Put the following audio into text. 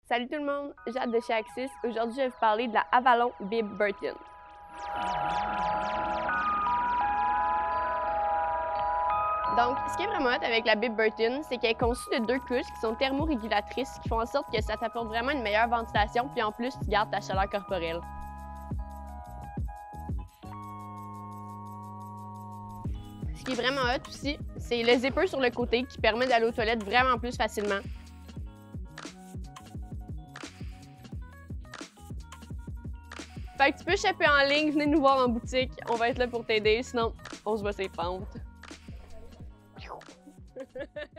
Salut tout le monde, Jade de chez Axis. Aujourd'hui, je vais vous parler de la Avalon Bib Burton. Donc, ce qui est vraiment hot avec la Bib Burton, c'est qu'elle est conçue de 2 couches qui sont thermorégulatrices, qui font en sorte que ça t'apporte vraiment une meilleure ventilation, puis en plus, tu gardes ta chaleur corporelle. Ce qui est vraiment hot aussi, c'est le zipper sur le côté qui permet d'aller aux toilettes vraiment plus facilement. Fait que tu peux shopper en ligne, venez nous voir en boutique, on va être là pour t'aider, sinon on se voit ses pentes.